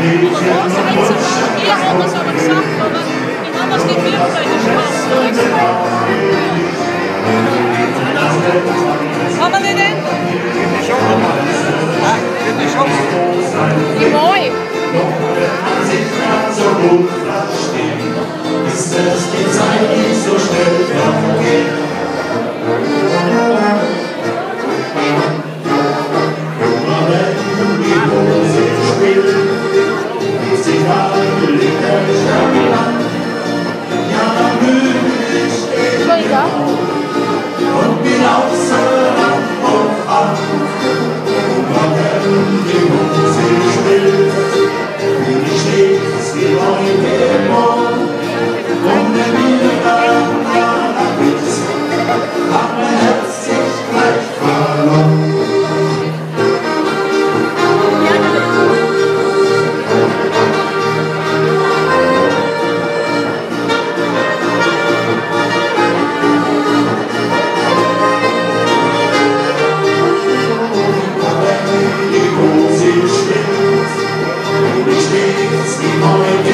Hier haben wir es aber gesagt, aber die haben es nicht mehr bei der Straße. Kann man nicht ändern? Die Moi. So gut verstehen, ist es die Zeit, die so schnell vergeht. Aber wenn die Musik spielt, ist die Wahl Lieder stabil an. Ja, dann müde steht und wir laufen auf an. Aber wenn die Musik spielt, wie heute Morgen, und wenn wir dann da bist, hat mein Herz sich gleich verloren. Die Musik stimmt, und ich stets wie heute